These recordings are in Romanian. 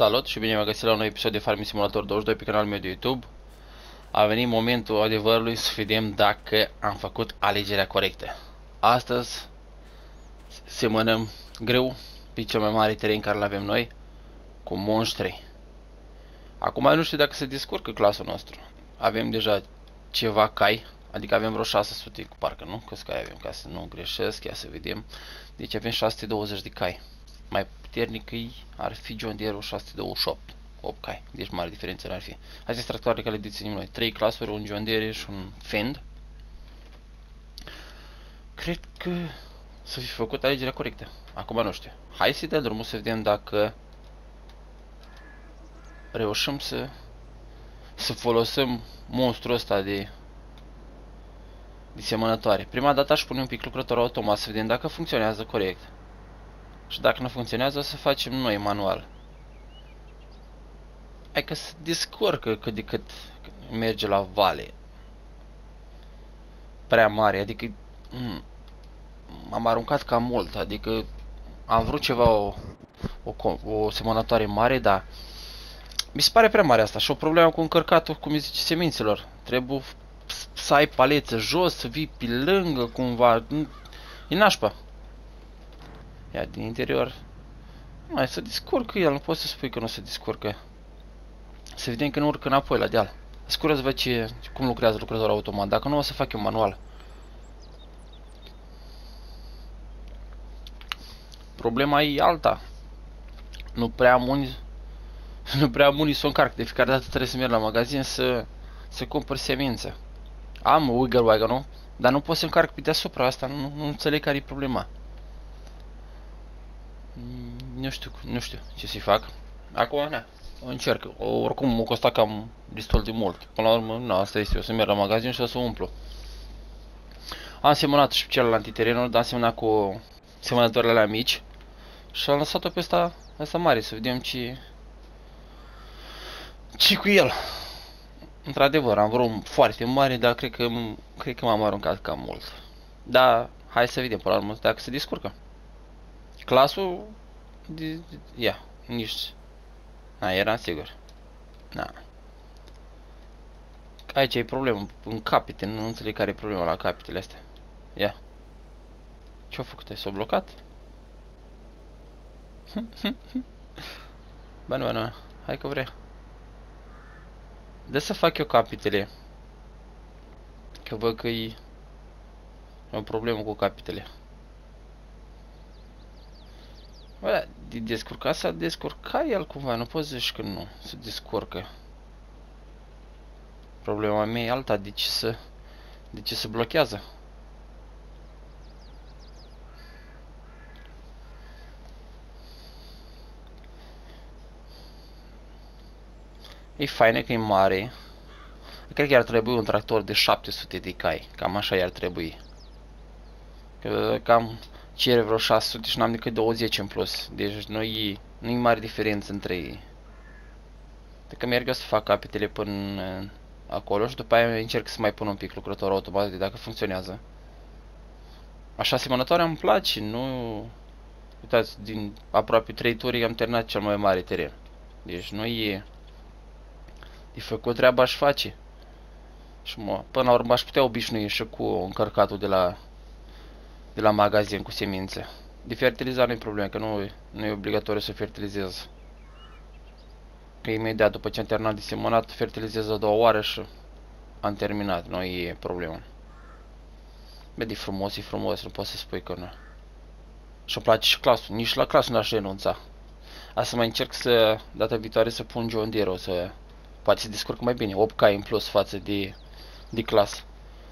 Salut și bine v-am găsit la un nou episod de Farming Simulator 22 pe canalul meu de YouTube. A venit momentul adevărului să vedem dacă am făcut alegerea corectă. Astăzi semănăm greu pe cel mai mare teren care îl avem noi cu monștri. Acum nu știu dacă se descurcă clasul nostru. Avem deja ceva cai, adică avem vreo 600 cu parcă, nu? Câți cai avem, ca să nu greșesc, ia să vedem. Deci avem 620 de cai. Mai puternic ar fi John Deere 628, 8 cai, deci mare diferență n-ar fi. Astea sunt tractoarele care le deținem noi, 3 clasuri, un John Deere și un Fend. Cred că să fi făcut alegerea corectă. Acum nu știu. Hai să dăm drumul să vedem dacă reușim să folosim monstrul ăsta de semănătoare. Prima dată aș pune un pic lucrător automat să vedem dacă funcționează corect. Și dacă nu funcționează o să facem noi manual. Hai că se descurcă cât de cât merge la vale. Prea mare, adică m-am aruncat cam mult, adică am vrut ceva, o semănătoare mare, dar mi se pare prea mare asta și o problemă cu încărcatul, cum îi zice, semințelor. Trebuie să ai paleță jos, să vii pe lângă cumva, e nașpa. Ia din interior, mai se descurcă el, nu poți să spui că nu se descurcă. Să vedem că nu urcă înapoi la deal. Scură să văd cum lucrează lucrătorul automat, dacă nu o să fac eu manual. Problema e alta. Nu prea am unii să o încarc. De fiecare dată trebuie să merg la magazin să cumpăr semință. Am Wiggle Wagon-ul, dar nu pot să încarc pe deasupra asta, nu înțeleg care e problema. Nu știu ce să-i fac. Acum, na, încerc. Oricum m-a costat cam destul de mult. Până la urmă, na, asta este, o să merg la magazin și o să umplu. Am semănat și pe celălalt terenul, dar am semănat cu semănătoarele alea mici. Și am lăsat-o pe asta mare, să vedem ce cu el. Într-adevăr, am vrut foarte mare, dar cred că m-am aruncat cam mult. Dar hai să vedem până la urmă dacă se descurcă. Clasul ia, nici eram sigur. Na. Aici e problemă în capite, nu înțeleg care e problema la capitele astea. Ia. Ce-a făcut? S-a blocat? Bă, hai că vrea. De să fac eu capitele. Că văd că e o problemă cu capitele. Bă, de descurcat s-a descurcat el cumva, nu poți zici că nu se descurcă. Problema mea e alta, de ce se blochează? E faină că e mare. Cred că ar trebui un tractor de 700 de cai. Cam așa i-ar trebui. Că cam cere vreo 600 și n-am decât 20 în plus. Deci nu-i mare diferență între ei. Dacă merg eu să fac capitele până acolo și după aia încerc să mai pun un pic lucrător automat de dacă funcționează. Așa asemănătoarea îmi place, nu... Uitați, din aproape 3 turi am terminat cel mai mare teren. Deci nu e... De făcut treaba aș face. Și până la urmă aș putea obișnui și cu încărcatul de la magazin cu semințe. De fertilizare nu e problemă, că nu e obligatoriu să fertilizez. Că imediat după ce am terminat de semănat, fertilizez a doua oară și am terminat, nu e problemă. Bă, e frumos, nu poți să spui că nu. Și îmi place și clasul, nici la clasul n-aș renunța. Asta mai încerc data viitoare să pun John Deere, o să poate să descurcă mai bine, 8 cai în plus față de clasă.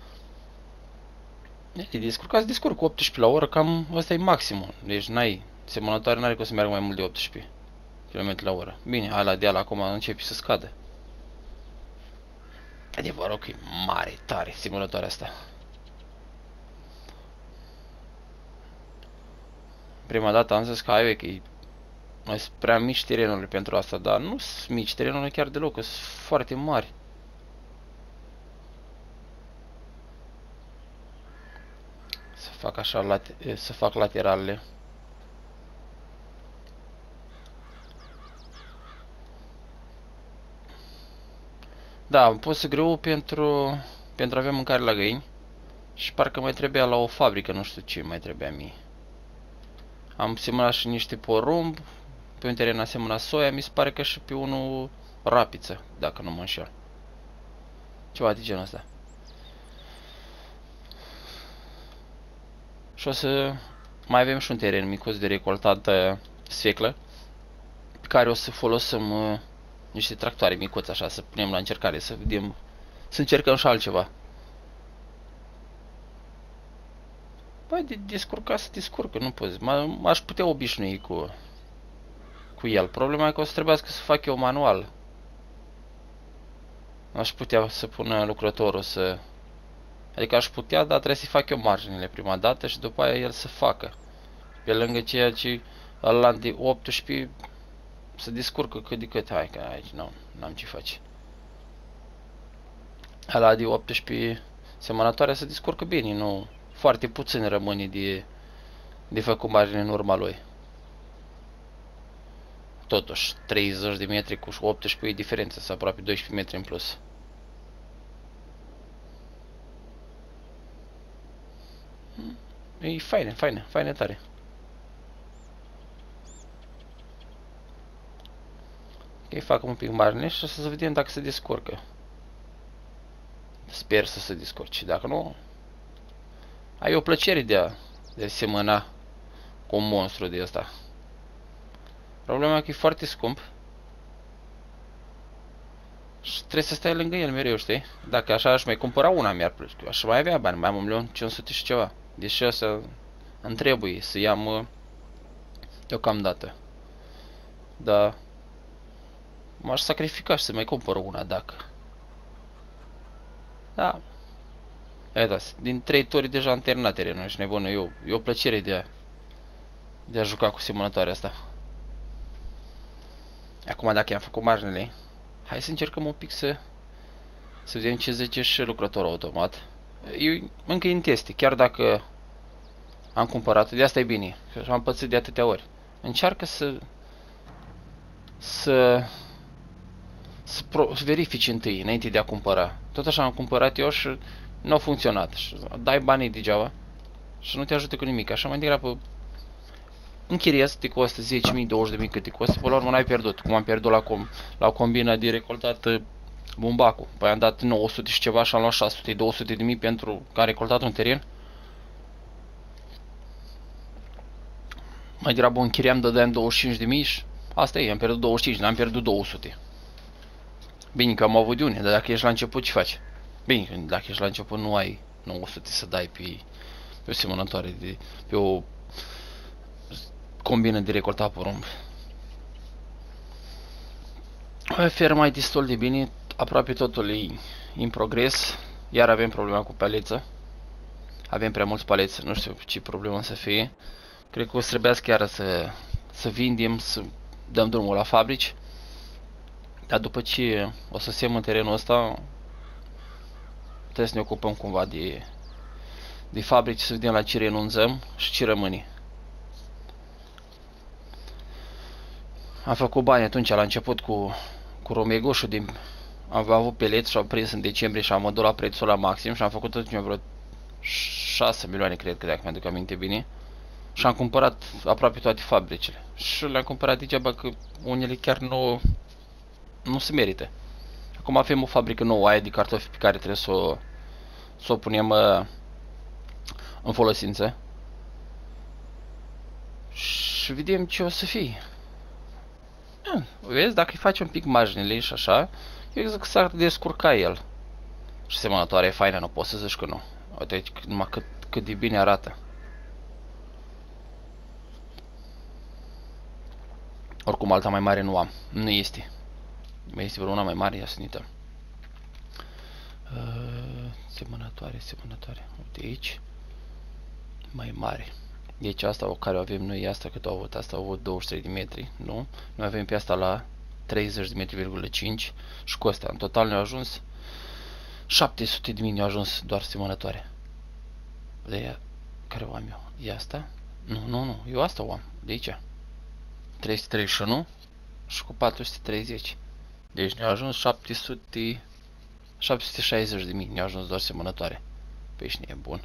De descurc cu 18 la oră, cam ăsta e maximul. Deci semănătoare n-are cum să meargă mai mult de 18 km la oră. Bine, ala de ala acum începe să scadă. Adevărul că e mare, tare semănătoarea asta. Prima dată am zis că hai, sunt prea mici terenurile pentru asta, dar nu sunt mici terenurile chiar deloc, sunt foarte mari. Să fac așa, să fac lateralele. Da, am pus grâu pentru a avea mâncare la găini. Și parcă mai trebuia la o fabrică, nu știu ce mai trebuia mie. Am semănat și niște porumb. Pe un teren am semănat soia, mi se pare că și pe unul rapiță, dacă nu mă înșel. Ceva de genul ăsta. Și o să mai avem și un teren micuț de recoltat sfeclă, pe care o să folosim niște tractoare micuțe așa, să punem la încercare, să vedem, să încercăm și altceva. Băi, de descurca să descurcă, nu poți. M-aș putea obișnui cu el. Problema e că o să trebuiască să fac eu manual. Aș putea să pun lucrătorul să... Adică aș putea, dar trebuie să fac eu marginile prima dată și după aia el să facă. Pe lângă ceea ce ăla de 18 se descurcă cât de cât. Hai că aici n-am ce face. Ăla de 18 semănătoarea se descurcă bine, nu... Foarte puțin rămâne de făcut margine în urma lui. Totuși, 30 de metri cu 18 e diferență, sau aproape 12 metri în plus. E faine tare. Ok, fac un pic margine și să vedem dacă se descurcă. Sper să se descurce, dacă nu... Ai o plăcere de a semăna cu un monstru de ăsta. Problema e că e foarte scump. Și trebuie să stai lângă el mereu, știi? Dacă așa aș mai cumpăra una, mi-ar plăcea. Aș mai avea bani, mai am 1.500.000 și ceva. Deși asta îmi trebuie să iau deocamdată. Dar m-aș sacrifica și să mai cumpăr una, dacă. Da. Uitați, din 3 tori deja am terminat terenul, ești nebună. E o plăcere de a juca cu semănătoarea asta. Acum dacă i-am făcut marginile, hai să încercăm un pic să vedem ce zice și lucrătorul automat. Eu încă în teste, chiar dacă am cumpărat, de asta e bine, că am pățit de atâtea ori. Încearcă să verifici întâi, înainte de a cumpăra. Tot așa am cumpărat eu și nu a funcționat. Și dai banii degeaba și nu te ajută cu nimic. Așa mai degrabă închiriezi, te costă 10.000, 20.000 cât te costă, până la urmă n-ai pierdut. Cum am pierdut la combina de recoltat bumbacul. Păi am dat 900 și ceva și am luat 600, 200.000 pentru că am recoltat un teren. Mai degrabă închiriam, dădeam 25.000 și asta e, am pierdut 25, n-am pierdut 200. Bine că am avut de une, dar dacă ești la început, ce faci? Bine, dacă ești la început nu ai 900 să dai pe o semănătoare, pe o combină de recoltat porumb. Ferma e destul de bine, aproape totul e în progres, iar avem problema cu paleță. Avem prea mulți paleți, nu știu ce problemă să fie. Cred că o să trebuiască chiar să vindem, să dăm drumul la fabrici. Dar după ce o să semăn terenul ăsta, trebuie să ne ocupăm cumva de fabrici, să vedem la ce renunțăm și ce rămâne. Am făcut bani atunci la început cu romegoșul am avut peleți și am prins în decembrie și am vândut la prețul la maxim și am făcut atunci vreo 6 milioane, cred că, dacă mi-aduc aminte bine. Și am cumpărat aproape toate fabricile. Și le-am cumpărat degeaba că unele chiar nu se merită. Acum avem o fabrică nouă, aia de cartofi, pe care trebuie să o punem în folosință. Și vedem ce o să fie. Vezi, dacă îi faci un pic marginile și așa, eu zic că s-ar descurca el. Și semănătoarea e faină, nu poți să zici că nu. Uite numai cât de bine arată. Oricum alta mai mare nu am. Nu este. Mai este vreo una mai mare, ia să nităm. Semănătoare. Uite aici. Mai mare. Deci asta o care o avem noi, asta cât o avut, asta a avut 23 de metri, nu? Noi avem pe asta la 30 de metri,5 și cu asta în total ne-a ajuns 700.000 ne-a ajuns doar semănătoare. De aia, care o am eu? E asta? Nu, eu asta o am, de aici. 331 și cu 430. Deci ne-a ajuns 700 760.000, ne-a ajuns doar semănătoare. Păi ești nebun.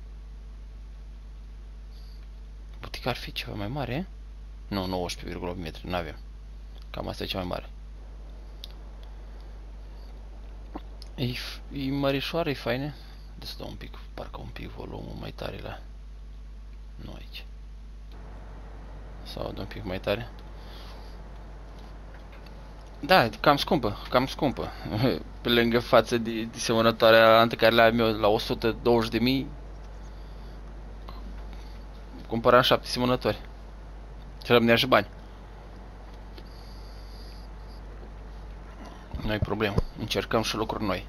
Butica ar fi ceva mai mare? Nu, 19,8 metri, n-avem. Cam asta e cea mai mare. E mărișoară, e faină. Deci să dau un pic, parcă un pic volumul mai tare la... Nu aici. Sau dau un pic mai tare. Da, cam scumpă, cam scumpă. Pe lângă față de semănătoarea antă care le am eu la 120.000. Cumpăram 7 semănători. Și rămânea și bani. Nu-i problemă. Încercăm și lucruri noi.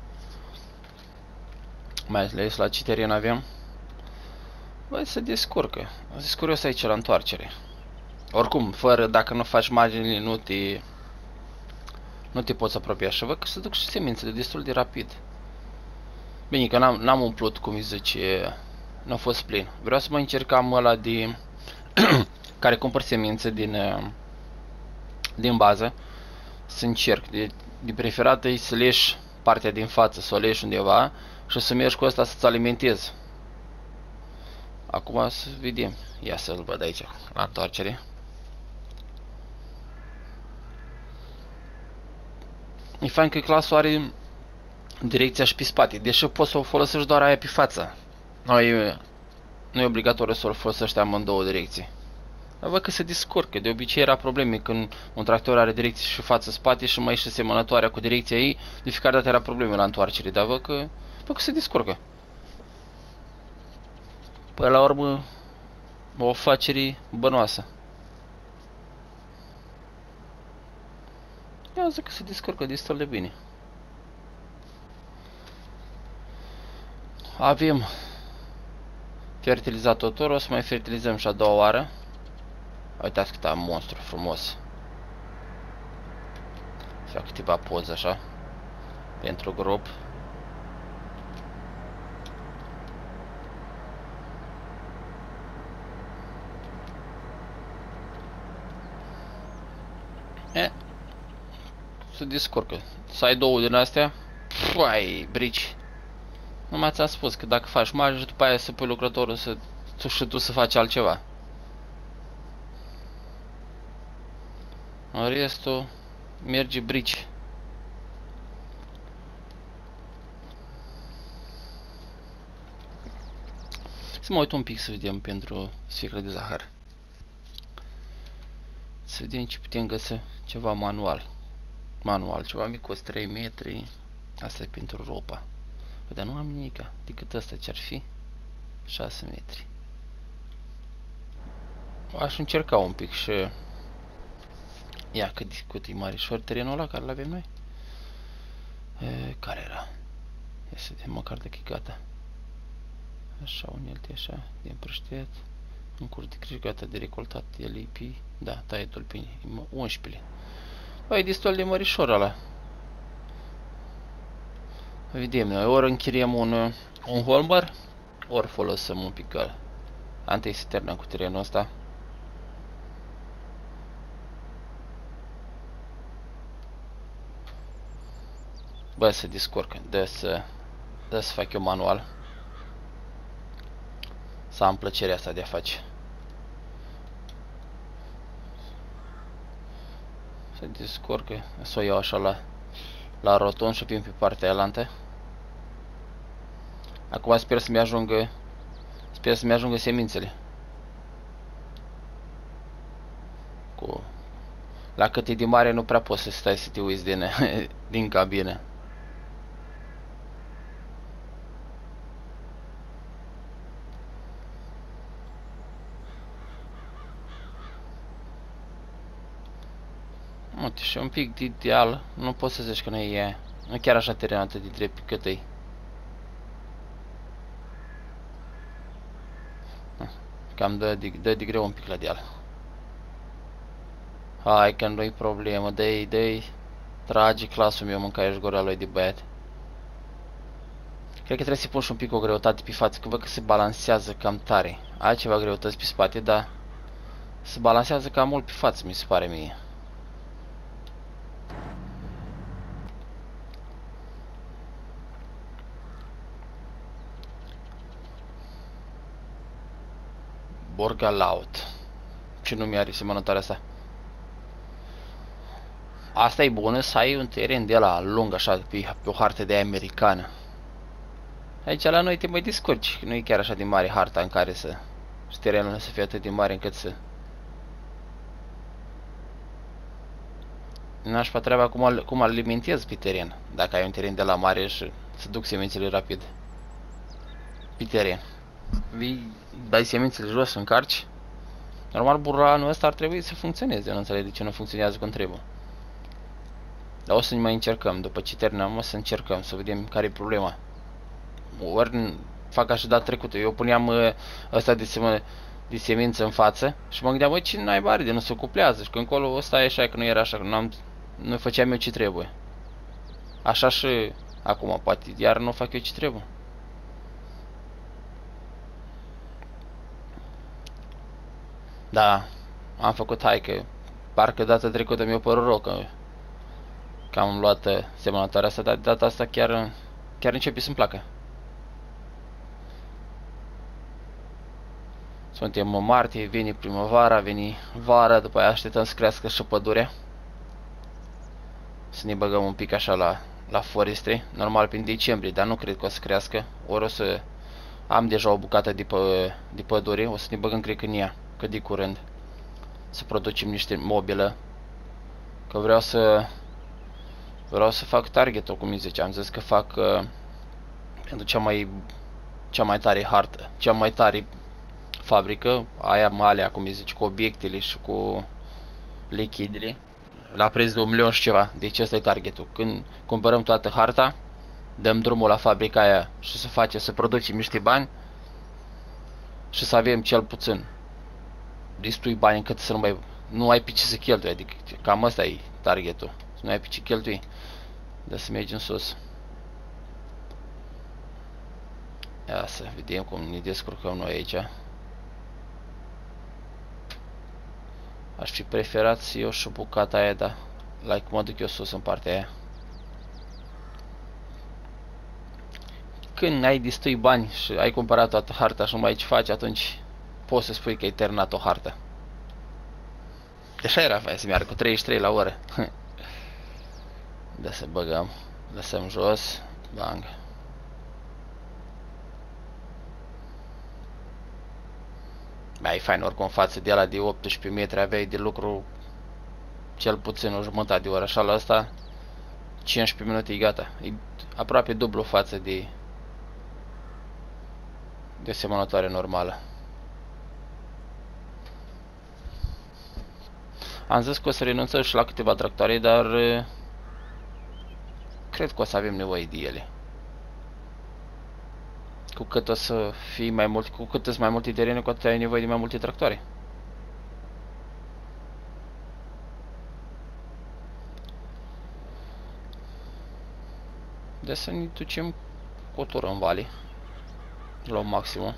Mai ales la ce teren avem. Băi, se descurcă. Sunt curios aici la întoarcere. Oricum, fără, dacă nu faci marginile, nu te poți apropia. Și văd că se duc și semințele destul de rapid. Bine, că n-am umplut, cum îi zice, n-a fost plin. Vreau să mă încercam ăla de... care cumpăr semințe din bază. Să încerc. De preferat e să leși partea din față, să o leși undeva și să mergi cu asta să-ți alimentezi. Acum să vedem. Ia să-l văd aici, la întoarcere. E fain că clasul are direcția și pe spate, deși poți să o folosești doar aia pe față. Nu e obligatoriu să o folosești amândouă direcții. Dar văd că se descurcă. De obicei era probleme când un tractor are direcție și față-spate și mai și semănătoarea cu direcția ei. De fiecare dată era probleme la întoarcere, dar văd că se descurcă. Păi la urmă, o afacere bănoasă. Ia zic că se descurcă destul de bine. Avem fertilizat tot, o să mai fertilizăm și a doua oară. Uitați cât am monstru frumos. Să fac câteva poze așa pentru grup. Se descurcă. Să ai două din astea. Păi, brici. Numai ți-am spus că dacă faci marge, după aia să pui lucrătorul și tu să faci altceva. În restul merge brici. Să mă uit un pic să vedem pentru sticlă de zahăr. Să vedem ce putem găsi ceva manual. Ceva mic, 3 metri. Asta e pentru ropa. Dar nu am nimica, decât asta ce-ar fi 6 metri. Aș încerca un pic și... Ia cât e marișor terenul ăla care l-avem noi? Care era? Ia să vedem măcar dacă e gata. Așa, unelte așa, de împrăștiat. În curs de creș, gata de recoltat de lipi. Da, taie tulpini, 11. Băi, e destul de mărișor ăla. Vedem noi, ori închiriem un holmar, ori folosim un pic întâi să terminăm cu terenul ăsta. Bă, se descurcă, dă să fac eu manual. Să am plăcerea asta de a face. Se descurcă, să o iau așa la rotund și pe partea elantă. Acum sper să-mi ajungă semințele. La cât e de mare nu prea poți să stai să te uiți din cabină. Uite, și un pic de ideal, nu poți să zici că nu e chiar așa teren atât de drept cât e. Cam dă de greu un pic la deal. Hai că nu-i problemă, dă-i, trage clasul meu, mâncai gura lui de băiat. Cred că trebuie să-i pun și un pic o greutate pe față, că văd că se balansează cam tare. Ai ceva greutăți pe spate, dar se balansează cam mult pe față, mi se pare mie. Borgalaut. Ce nume are semănătoarea asta? Asta e bună, să ai un teren de la lung, așa, pe o hartă de americană. Aici la noi te mai descurci, nu e chiar așa de mare harta în care să... Și terenul să fie atât de mare încât să... N-aș fa treaba cum alimentezi pe teren. Dacă ai un teren de la mare și să duc semințele rapid. Pe teren. Vii, dai semințele jos, încarci. Normal, burlanul ăsta ar trebui să funcționeze. Nu înțeleg de ce nu funcționează cum trebuie. Dar o să ne mai încercăm. După ce terminăm, o să încercăm să vedem care e problema. Ori fac așa data trecută. Eu puneam ăsta de semință în față și mă gândeam, băi, ce naiba are de nu se cuplează. Și că încolo ăsta e așa, că nu era așa, că nu făceam eu ce trebuie. Așa și acum, poate iar nu fac eu ce trebuie. Da, am făcut, hai că parcă data trecută mi-a părut rău că am luat semănătoarea asta, dar data asta chiar începe să-mi placă. Suntem în martie, vine primăvara, vine vara, după aia așteptăm să crească și pădurea. Să ne băgăm un pic așa la forestry, normal prin decembrie, dar nu cred că o să crească. Ori o să am deja o bucată de pădure, o să ne băgăm, cred că în ea, cât de curând. Să producem niște mobilă. Că vreau să fac target-ul, cum îi zice. Am zis că fac pentru cea mai tare hartă, cea mai tare fabrică, aia malea, cum îi zice, cu obiectele și cu lichidele, la preț de 1 milion și ceva. Deci ăsta e targetul. Când cumpărăm toată harta, dăm drumul la fabrica aia și să producem niște bani și să avem cel puțin destui bani încât să nu ai pe ce să cheltui, adică cam asta e targetul, să nu ai pe ce cheltui, dar să mergi în sus. Ia să vedem cum ne descurcăm noi aici. Aș fi preferat să iau și bucata aia, dar like mă duc eu sus în partea aia. Când ai destui bani și ai cumpărat toată harta și nu mai ai ce faci, atunci poți să spui că ai terminat o hartă. Așa era, vai, să meargă cu 33 la oră. Da, să băgăm, lăsăm jos, bang. Mai fain oricum față de ala de 18 metri aveai de lucru cel puțin o jumătate de oră, așa la asta 15 minute e gata. E aproape dublu față de semănătoare normală. Am zis că o să renunțăm și la câteva tractoare, dar cred că o să avem nevoie de ele. Cu cât o să fii mai mult, cu cât sunt mai multe terene, cu atât ai nevoie de mai multe tractoare. Deci să ne ducem cu o tură în vale, la maximum.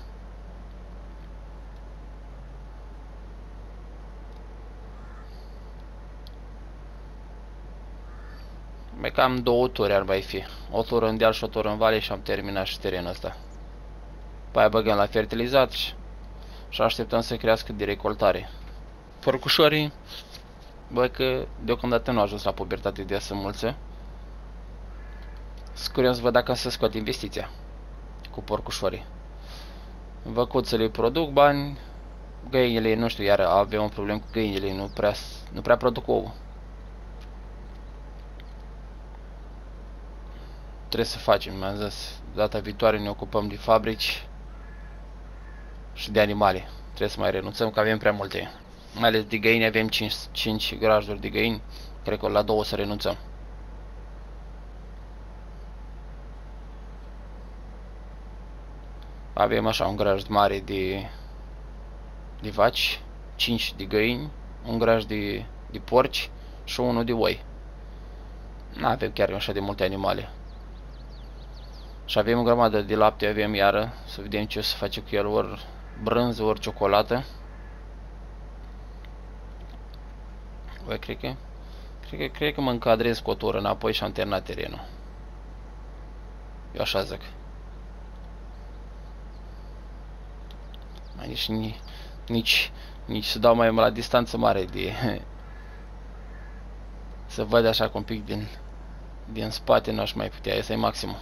Mai cam 2 turi ar mai fi. O tură în deal și o tură în vale și am terminat și terenul ăsta. Pe aia băgăm la fertilizat și așteptăm să crească de recoltare. Porcușorii, bă, că deocamdată nu au ajuns la pubertate de să mulțe. Sunt curios să văd dacă să scot investiția cu porcușorii. Văcuțele produc bani, găinile, nu știu, iar avem un problem cu găinile, nu prea produc ouă. Trebuie să facem, mi-am zis, data viitoare ne ocupăm de fabrici și de animale. Trebuie să mai renunțăm că avem prea multe. Mai ales de găini, avem 5 grajduri de găini, cred că la 2 o să renunțăm. Avem așa un grajd mare de vaci, 5 de găini, un grajd de porci și 1 de oi. Nu avem chiar așa de multe animale. Și avem o grămadă de lapte, avem iară, să vedem ce o să face cu el, ori brânză, ori ciocolată. Băi, cred că mă încadrez cu o tură înapoi și am terminat terenul. Eu așa zic. Mai Nici să dau mai la distanță mare de... Să văd așa cu un pic din spate, nu aș mai putea, ăsta e maximul.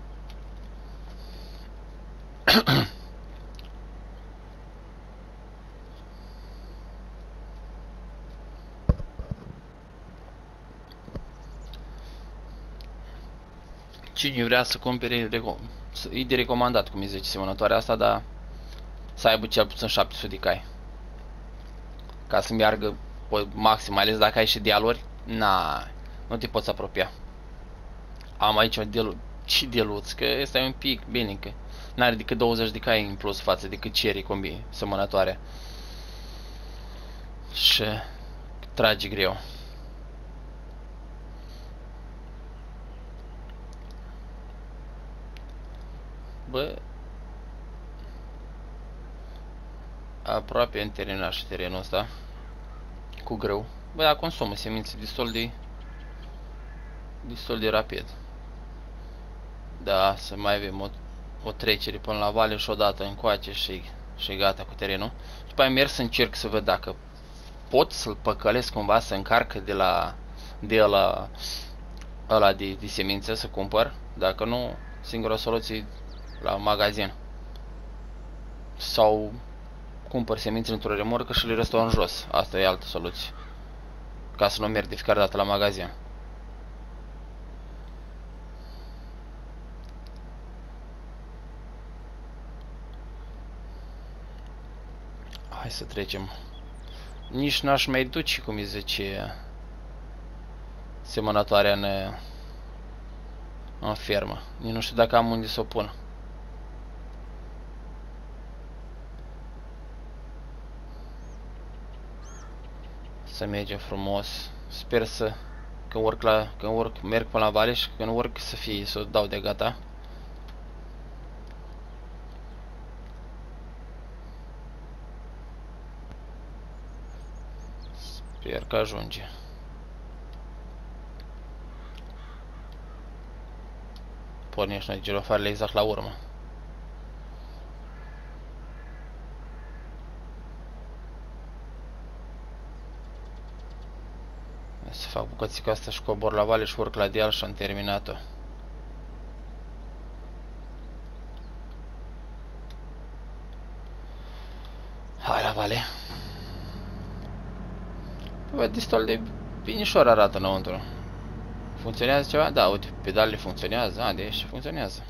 Cine vrea să cumpere, e de recomandat, cum îi zice, semănătoarea asta, dar să aibă cel puțin 700 de cai. Ca să meargă pe maxim, mai ales dacă ai și dealuri, nu te poți apropia. Am aici și deluț, că ăsta e un pic bine, că n-are decât 20 de cai în plus față decât ceri combi semănătoare. Și trage greu. Bă, aproape în terminat și terenul ăsta cu greu. Bă, dar consumă semințe destul de rapid. Da, să mai avem o trecere până la vale și odată încoace și gata cu terenul. După aia merg să încerc să văd dacă pot să-l păcălesc cumva, să încarcă de ăla de semințe, să cumpăr. Dacă nu, singura soluție la magazin. Sau cumpăr semințe într-o remorcă și le restau în jos. Asta e altă soluție. Ca să nu merg de fiecare dată la magazin. Hai să trecem. Nici n-aș mai duce, cum îi zice, semănătoarea în fermă. Nici nu știu dacă am unde să o pun. Să mergem frumos. Sper să când merg până la vale și când urc să o dau de gata. Sper că ajunge. Pornești noi girofarele exact la urmă. Să fac bucățica asta și cobor la vale și urc la deal și am terminat-o. Hai la vale. Bă, destul de binișor arată înăuntru. Funcționează ceva? Da, uite, pedalele funcționează. Deci funcționează.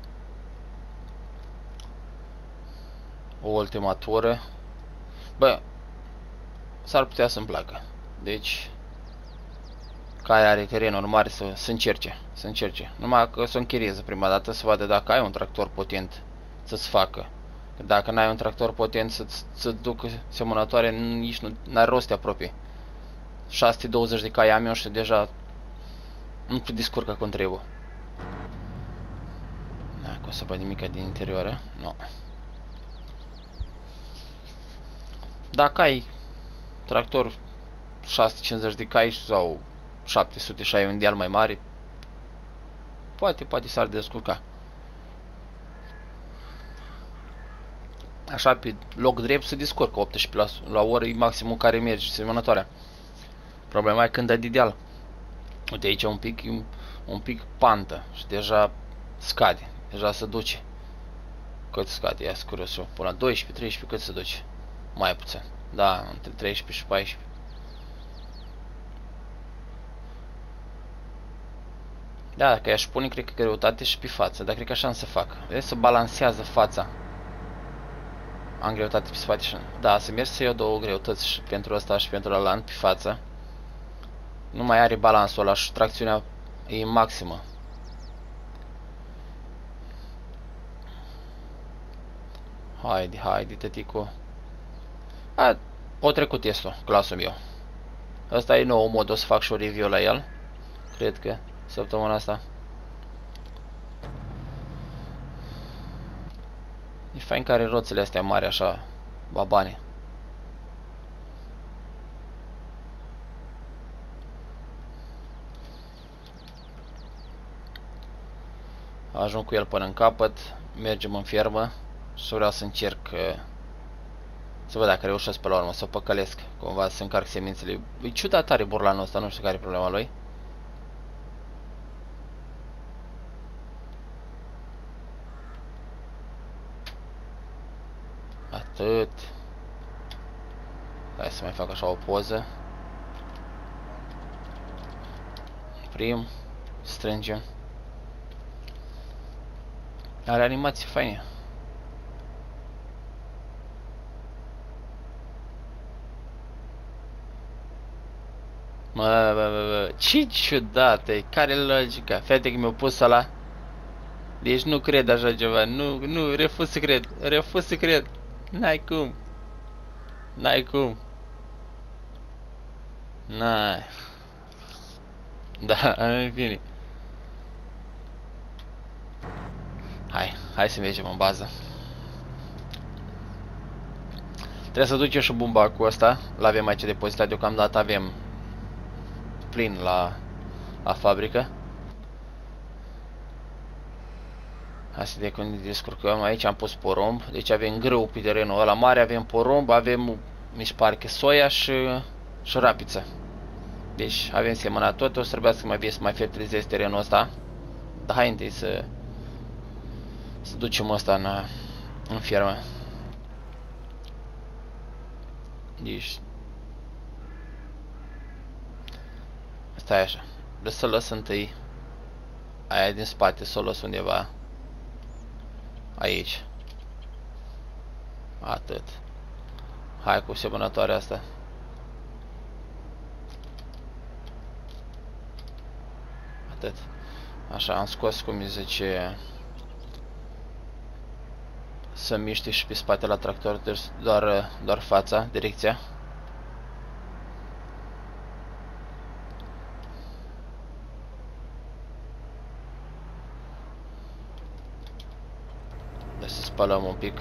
O ultima tură. Bă, s-ar putea să-mi placă. Deci, care are terenuri mari să încerce. Numai că să închirieze prima dată să vadă dacă ai un tractor potent să-ți facă. Dacă n-ai un tractor potent să-ți ducă semănătoare, nici n-are rost să te apropii. 620 de cai am eu și deja nu te descurcă cum trebuie. Dacă o să văd nimica din interior, nu. Dacă ai tractor 650 de cai sau 700 și ai un deal mai mare, poate s-ar descurca. Așa, pe loc drept se descurcă 18 la oră, e maximul care merge semănătoarea. Problema e când dai de deal. Uite aici un pic pantă și deja scade, deja se duce. Cât scade? Ia curios eu. Până la 12-13 cât se duce? Mai puțin. Da, între 13 și 14. Da, dacă i-aș pune, cred că greutate și pe față, dar cred că așa nu se fac. Vezi, să balansează fața. Am greutate pe spate și... Da, să mergi să iau două greutăți și pentru ăsta și pentru ăla pe față. Nu mai are balansul ăla și tracțiunea e maximă. Haide, tăticu. O trecut testul, clasul meu. Ăsta e nou mod, o să fac și o review la el. Cred că săptămâna asta. E fain că are roțile astea mari așa, babane. Ajung cu el până în capăt, mergem în fermă și vreau să încerc Să văd dacă reușesc pe la urmă să o păcălesc. Cumva să încarc semințele. E ciudat tare burlanul ăsta, nu știu care e problema lui. Atât. Hai să mai fac așa o poză. Oprim. Strângem. Are animații faine. Mă, ce ciudat e. Care logica? Fete că mi-au pus ăla. Deci nu cred așa ceva. Nu, refuz să cred. Refuz să cred. N-ai cum. N-ai cum. N-ai. Da, în fine. Hai să mergem în bază. Trebuie să ducem și bumbacul ăsta. L-avem aici depozitat, deocamdată avem plin la fabrică. Hai să descurcăm. Aici am pus porumb. Deci avem grâu pe terenul ăla mare, avem porumb, avem, mi se pare că soia și rapiță. Deci avem semănat tot, o să trebuiască mai să mai fertilizez terenul ăsta. Dar hai întâi să ducem ăsta în fermă. Deci stai așa. Vreau să las întâi aia din spate, să o las undeva aici. Atât. Hai cu semănătoarea asta. Atât. Așa, am scos, cum îi zice, să miște și pe spate la tractor, deci doar fața, direcția. Deci să spălăm un pic.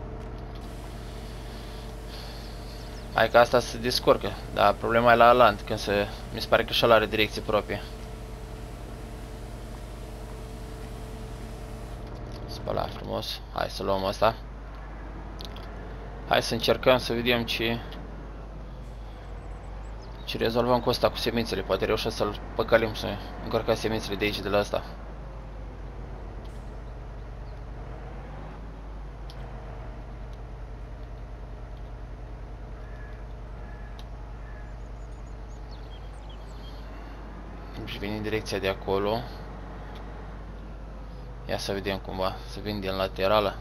Hai că asta se descurcă, dar problema e la Alant, când mi se pare că și-l are direcție proprie. Spăla frumos. Hai să luăm asta. Hai să încercăm să vedem ce rezolvăm cu asta, cu semințele. Poate reușim să-l păcălim, să încărcăm semințele de aici, de la asta. Și vine în direcția de acolo. Ia să vedem cumva, să vin din laterală.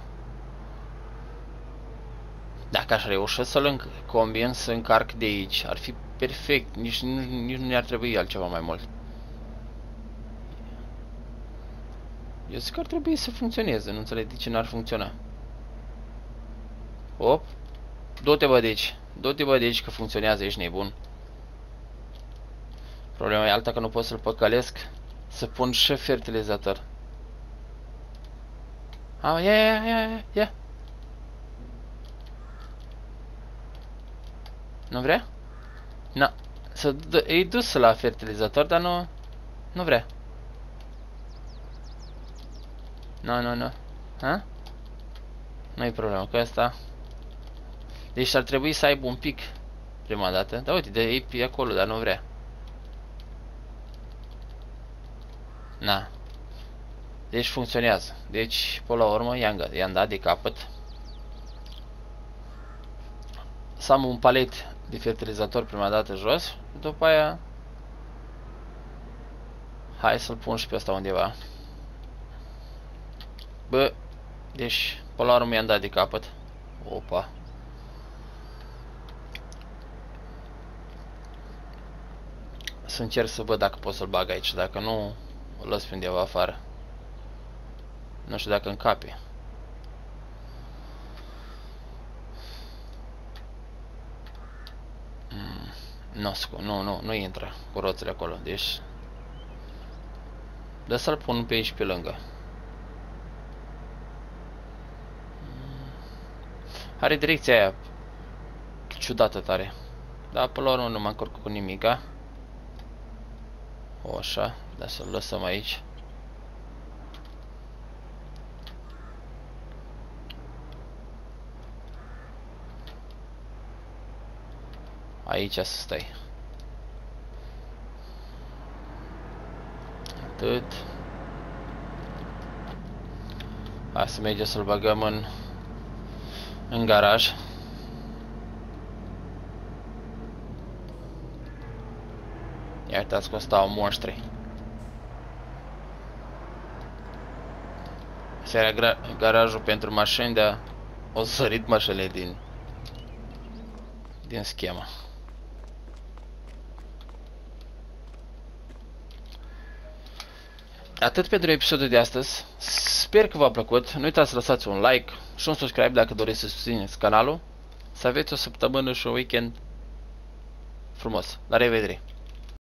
Dacă aș reuși să-l combin, să încarc de aici, ar fi perfect, nici nu ne-ar trebui altceva mai mult. Eu zic că ar trebui să funcționeze, nu înțeleg de ce n-ar funcționa. Hop. Du-te bă de aici, du-te bă de aici că funcționează, ești nebun. Problema e alta că nu pot să-l păcălesc, să pun și fertilizator. Ia. Nu vrea? Nu. E dus la fertilizator, dar nu vrea. Nu. Ha? Nu-i problemă cu asta. Deci ar trebui să aibă un pic prima dată. Da, uite, e pe acolo, dar nu vrea. Na. Deci funcționează. Deci, până la urmă, i-am dat de capăt. Să am un palet de fertilizator prima dată jos. După aia hai să-l pun și pe ăsta undeva. Bă, deci până la urmă i-am dat de capăt. Opa. Să încerc să văd dacă pot să-l bag aici. Dacă nu, o las pe undeva afară. Nu știu dacă încape. Nu intră cu roțile acolo. Deci de să-l pun pe aici pe lângă. Are direcția aia ciudată tare. Dar până la urmă nu mă încurc cu nimica. O, așa. Dar să-l lăsăm aici. Aici să stai. Atât. Hai să mergem să-l băgăm în garaj. Ia uitați că stau monștri. Asta era garajul pentru mașini, dar o sărit mașinile din schemă. Atât pentru episodul de astăzi. Sper că v-a plăcut. Nu uitați să lăsați un like și un subscribe dacă doriți să susțineți canalul. Să aveți o săptămână și un weekend frumos. La revedere!